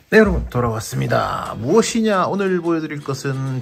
네, 여러분 돌아왔습니다. 무엇이냐? 오늘 보여드릴 것은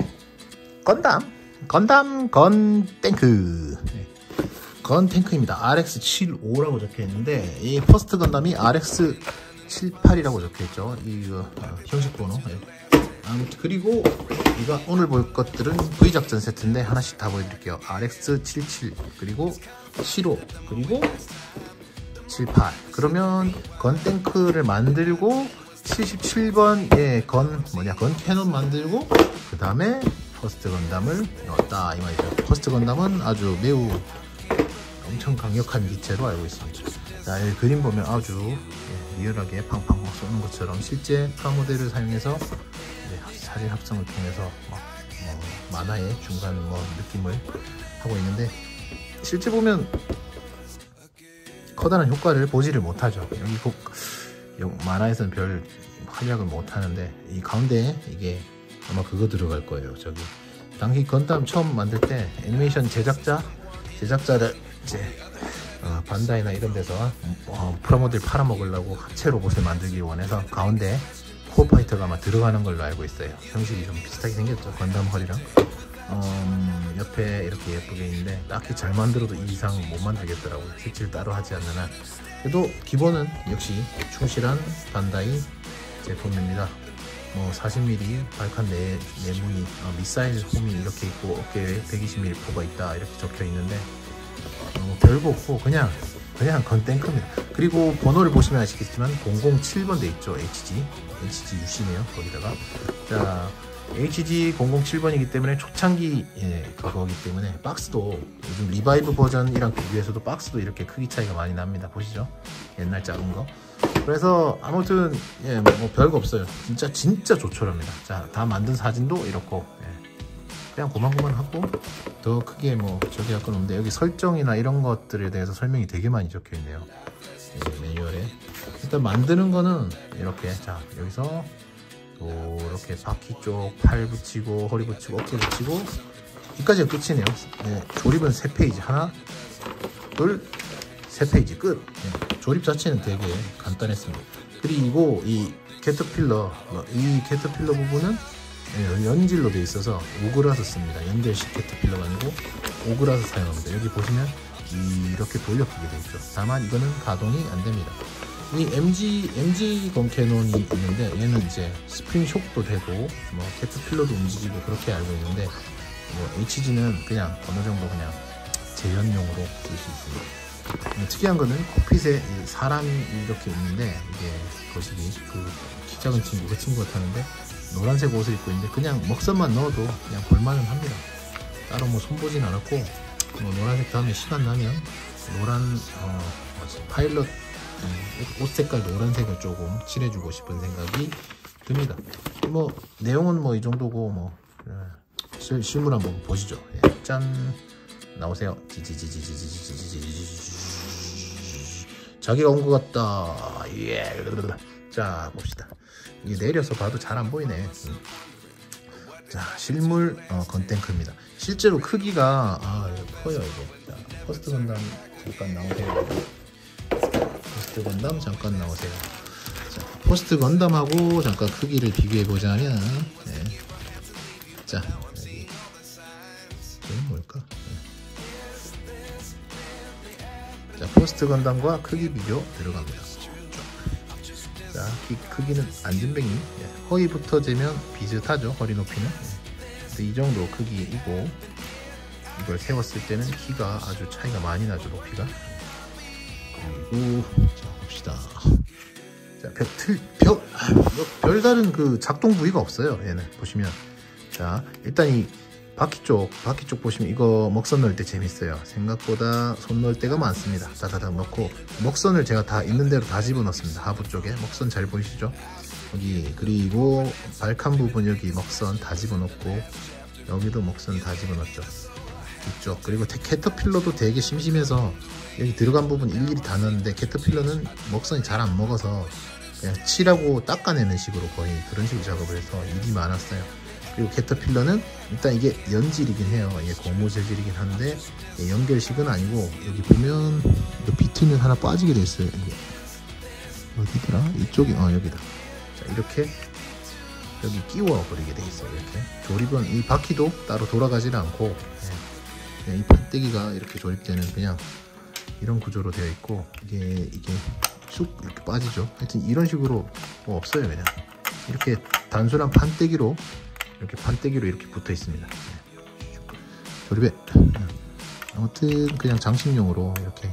건담 건탱크. 건탱크입니다. RX75라고 적혀있는데 이 퍼스트 건담이 RX78이라고 적혀있죠. 이 형식 번호. 아무튼 그리고 이거 오늘 볼 것들은 V작전 세트인데 하나씩 다 보여드릴게요. RX77 그리고 75 그리고 78. 그러면 건탱크를 만들고 77번 건 캐논 만들고 그 다음에 퍼스트 건담을 넣었다 이 말이죠. 퍼스트 건담은 아주 매우 엄청 강력한 기체로 알고 있습니다. 자, 여기 그림 보면 아주 리얼하게 팡팡 쏘는 것처럼 실제 프라모델을 사용해서 사진 합성을 통해서 만화의 중간 느낌을 하고 있는데 실제 보면 커다란 효과를 보지를 못하죠. 여기 만화에서는 별 활약을 못하는데 이 가운데 이게 아마 그거 들어갈 거예요. 저기 당시 건담 처음 만들 때 애니메이션 제작자를 이제 반다이나 이런 데서 프라모델 팔아먹으려고 합체 로봇을 만들기 원해서 가운데 코어파이터가 아마 들어가는 걸로 알고 있어요. 형식이 좀 비슷하게 생겼죠. 건담 허리랑 옆에 이렇게 예쁘게 있는데 딱히 잘 만들어도 이 이상 못 만들겠더라고요. 색칠 따로 하지 않는 한. 그래도 기본은 역시 충실한 반다이 제품입니다. 40mm 발칸 내무늬 미사일 홈이 이렇게 있고 어깨에 120mm 포가 있다 이렇게 적혀 있는데 별거 없고 그냥 건탱크입니다. 그리고 번호를 보시면 아시겠지만 007번 돼 있죠. HGUC네요. 거기다가 자 HG007번이기 때문에 초창기 그거기 때문에 박스도 요즘 리바이브 버전이랑 비교해서도 박스도 이렇게 크기 차이가 많이 납니다. 보시죠. 옛날 작은 거. 그래서 아무튼 별거 없어요. 진짜 조촐합니다. 자, 다 만든 사진도 이렇고 그냥 고만고만하고 더 크게 저기 할 건 없는데 여기 설정이나 이런 것들에 대해서 설명이 되게 많이 적혀 있네요. 매뉴얼에. 일단 만드는 거는 이렇게 자 여기서 이렇게 바퀴 쪽 팔 붙이고 허리 붙이고 어깨 붙이고 여기까지가 끝이네요. 조립은 3페이지 하나 둘 3페이지 끝. 조립 자체는 되게 간단했습니다. 그리고 이 캐터필러 부분은 연질로 되어 있어서 오그라서 씁니다. 연결식 캐터필러가 아니고 오그라서 사용합니다. 여기 보시면 이렇게 돌려끼게 되어 있죠. 다만 이거는 가동이 안 됩니다. 이 MG 건캐논이 있는데 얘는 이제 스프링 숍도 되고 캐터필러도 움직이고 그렇게 알고 있는데 HG는 그냥 어느 정도 그냥 재현용으로 쓸 수 있습니다. 특이한 거는 콕핏에 사람이 이렇게 있는데 이게 거시기 키 작은 친구 그 친구가 타는데 노란색 옷을 입고 있는데 그냥 먹선만 넣어도 그냥 볼만은 합니다. 따로 손보진 않았고 노란색 다음에 시간 나면 노란 파일럿 옷 색깔 노란색을 조금 칠해주고 싶은 생각이 듭니다. 내용은 이 정도고 실물 한번 보시죠. 짠 나오세요. 자기가 온 것 같다. 자 봅시다. 이게 내려서 봐도 잘 안 보이네. 자 실물 건탱크입니다. 실제로 크기가 커요 이게. 자, 퍼스트 건담 잠깐 나오세요. 퍼스트 건담 잠깐 나오세요. 자, 퍼스트 건담하고 잠깐 크기를 비교해 보자면 자 여기 이게 뭘까? 자 퍼스트 건담과 크기 비교 들어갑니다. 자 크기는 안진뱅이 허리부터 재면 비슷하죠. 허리 높이는 이 정도 크기이고 이걸 세웠을 때는 키가 아주 차이가 많이 나죠. 높이가. 그리고 자 봅시다. 자 별다른 작동 부위가 없어요. 얘는 보시면 자 일단 이 바퀴 쪽 보시면 이거 먹선 넣을 때 재밌어요. 생각보다 손 넣을 때가 많습니다. 다다닥 넣고 먹선을 제가 다 있는 대로 다 집어넣습니다. 하부 쪽에 먹선 잘 보이시죠? 여기 그리고 발칸 부분 여기 먹선 다 집어넣고 여기도 먹선 다 집어넣었죠. 이쪽 그리고 캐터필러도 되게 심심해서 여기 들어간 부분 일일이 다 넣었는데 캐터필러는 먹선이 잘 안 먹어서 그냥 칠하고 닦아내는 식으로 거의 그런 식으로 작업을 해서 일이 많았어요. 그리고 캐터필러는 일단 이게 연질이긴 해요. 이게 고무 재질이긴 한데 연결식은 아니고 여기 보면 비트면 하나 빠지게 됐어요. 이게 어디더라? 이쪽이 여기다. 자, 이렇게 여기 끼워 버리게 돼 있어요. 이렇게 조립은 이 바퀴도 따로 돌아가지는 않고 그냥 이 판때기가 이렇게 조립되는 그냥 이런 구조로 되어 있고, 이게 쑥 이렇게 빠지죠. 하여튼 이런 식으로 뭐 없어요. 그냥 이렇게 단순한 판때기로 이렇게 붙어 있습니다. 조립에 아무튼 그냥 장식용으로 이렇게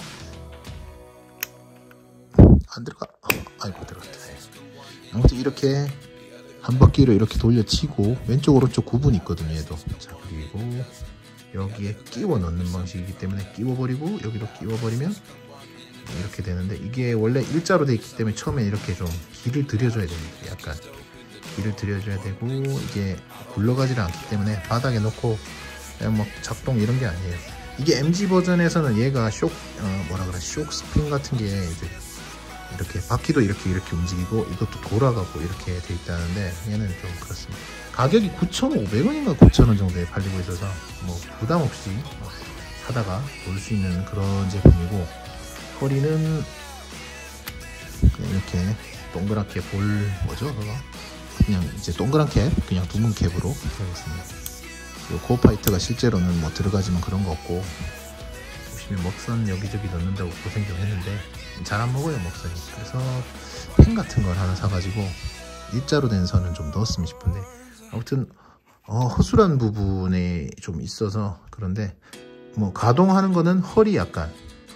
안 들어가. 아이고 들어갔다. 아무튼 이렇게 한 바퀴로 이렇게 돌려치고 왼쪽 오른쪽 구분이 있거든요. 얘도. 자, 그리고 여기에 끼워 넣는 방식이기 때문에 끼워버리고 여기도 끼워버리면 이렇게 되는데, 이게 원래 일자로 되어 있기 때문에 처음에 이렇게 좀 길을 들여줘야 됩니다. 약간 길을 들여줘야 되고, 이게 굴러가지를 않기 때문에 바닥에 놓고 그냥 막 작동 이런 게 아니에요. 이게 MG 버전에서는 얘가 쇼 스프링 같은 게 이제 이렇게 바퀴도 이렇게 움직이고 이것도 돌아가고 이렇게 돼 있다는데, 얘는 좀 그렇습니다. 가격이 9,500원인가 9,000원 정도에 팔리고 있어서 뭐 부담 없이 사다가 볼 수 있는 그런 제품이고, 허리는 그냥 이렇게 동그랗게 뭐죠 그거? 그냥 이제 동그란 캡, 그냥 둥근 캡으로 되어있습니다. 그리고 고파이트가 실제로는 뭐 들어가지만 그런 거 없고, 보시면 먹선 여기저기 넣는다고 고생 좀 했는데 잘 안 먹어요 먹선이. 그래서 펜 같은 걸 하나 사가지고 일자로 된 선은 좀 넣었으면 싶은데, 아무튼 허술한 부분에 좀 있어서 그런데, 뭐 가동하는 거는 허리 약간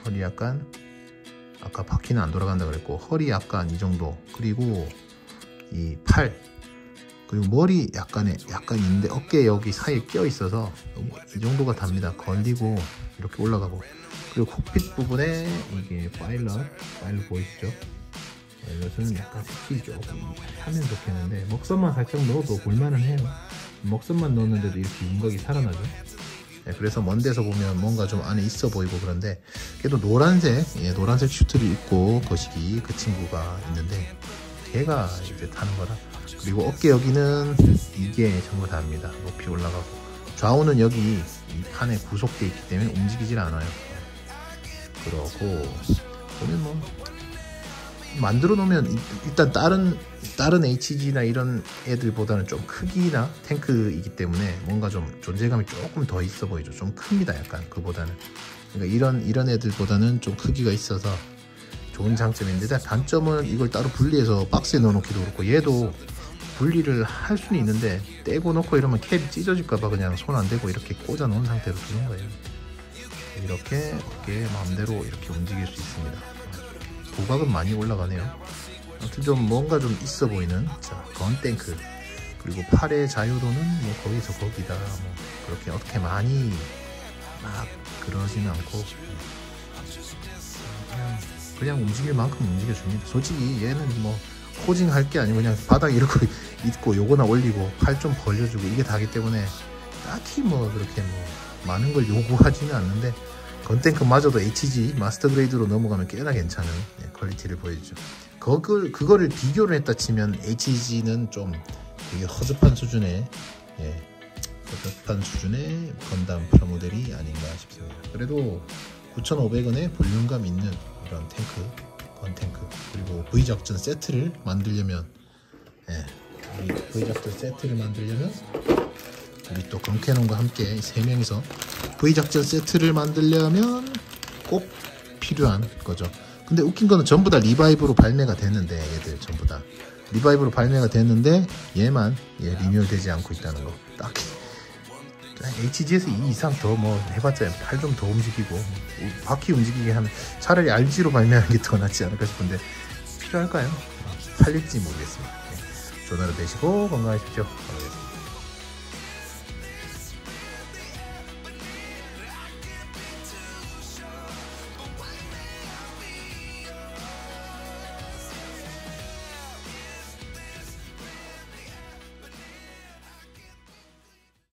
아까 바퀴는 안 돌아간다 그랬고 허리 약간 이 정도, 그리고 이 팔, 그리고 머리 약간 있는데 어깨 여기 사이에 껴 있어서 이 정도가 답니다. 걸리고 이렇게 올라가고, 그리고 콕핏 부분에 이게 파일럿 보이시죠? 파일럿은 약간 색이 조금 하면 좋겠는데, 먹선만 살짝 넣어도 볼만은 해요. 먹선만 넣었는데도 이렇게 윤곽이 살아나죠. 그래서 먼 데서 보면 뭔가 좀 안에 있어 보이고 그런데, 그래도 노란색 슈트를 입고 거시기 그 친구가 있는데 걔가 이제 타는 거라. 그리고 어깨 여기는 이게 전부 다입니다. 높이 올라가고, 좌우는 여기 이 판에 구속되어 있기 때문에 움직이질 않아요. 그러고 보면 뭐 만들어 놓으면 일단 다른 HG나 이런 애들보다는 좀 크기나 탱크이기 때문에 뭔가 좀 존재감이 조금 더 있어 보이죠. 좀 큽니다. 약간 그보다는. 그러니까 이런 애들보다는 좀 크기가 있어서 좋은 장점인데, 단점은 이걸 따로 분리해서 박스에 넣어 놓기도 그렇고, 얘도 분리를 할 수는 있는데 떼고 놓고 이러면 캡이 찢어질까봐 그냥 손 안 대고 이렇게 꽂아 놓은 상태로 두는 거예요. 이렇게 어깨 마음대로 이렇게 움직일 수 있습니다. 고각은 많이 올라가네요. 아무튼 좀 뭔가 좀 있어 보이는, 자, 건탱크. 그리고 팔의 자유도는 뭐 거기서 거기다, 뭐 그렇게 어떻게 많이 막 그러지는 않고 그냥 움직일 만큼 움직여줍니다. 솔직히 얘는 뭐 포징 할 게 아니고 그냥 바닥에 이렇게 있고 요거나 올리고 팔 좀 벌려주고 이게 다기 때문에 딱히 뭐 그렇게 뭐 많은 걸 요구하지는 않는데, 건탱크마저도 HG 마스터 그레이드로 넘어가면 꽤나 괜찮은 퀄리티를 보여주죠. 그거를 비교를 했다 치면 HG는 좀 되게 허접한 수준의 건담 프라모델이 아닌가 싶습니다. 그래도 9,500원에 볼륨감 있는 이런 건탱크, 그리고 V작전 세트를 만들려면 우리 또 건캐논과 함께 3명이서 V작전 세트를 만들려면 꼭 필요한 거죠. 근데 웃긴 거는 전부 다 리바이브로 발매가 됐는데, 얘들 전부 다 리바이브로 발매가 됐는데 얘만 리뉴얼 되지 않고 있다는 거. 딱히 HG에서 이 이상 더 뭐 해봤자 팔 좀 더 움직이고 바퀴 움직이게 하면 차라리 RG로 발매하는 게 더 낫지 않을까 싶은데, 필요할까요? 팔릴지 모르겠습니다. 좋은 하루 되시고 건강하십시오.